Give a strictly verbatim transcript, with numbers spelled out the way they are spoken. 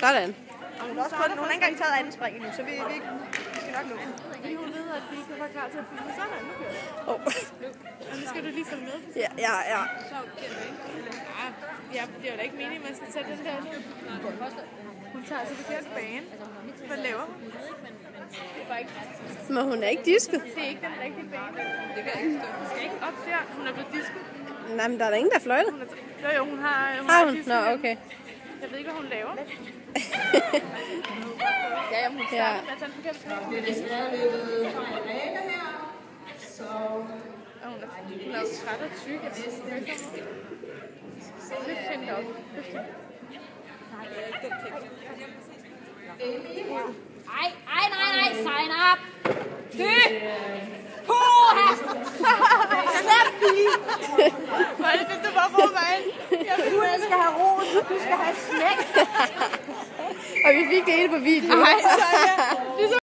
Sådan. Og hun har også kun, hun har ikke engang taget anden spring endnu, så vi, vi, vi skal nok nå. Fordi hun ved, at vi ikke var klar til at filme. Sådan, nu kører det. Oh. Og nu skal du lige følge med. Ja, ja, ja. Ja, ja, det er jo da ikke meningen, at man skal tage den der. Hun tager altså forkert bane. Hvad laver hun? Det var ikke. Men hun er ikke disket. Det er ikke den rigtige bane. Det kan ikke stå. Hun skal ikke op der. Hun er blevet disket. Nej, men der er der ingen, der fløjter. Hun er, jo, jo, hun har, hun Har har hun? disket. Nå, okay. Jeg ved ikke, hvad hun laver. Ja, jamen, hun Ja. Med at tage den forkerte bane. Og hun er, hun er jo træt og tyk. Jeg ved ikke, Løft hende op. Løft hende. Ej, ej, nej, nej, sign up! Fy! Puha! Slap pige! Hvor er det, hvis du bare får mig? Du skal have ros, du skal have smæk. Og vi fik det hele på video. Ej, så ja.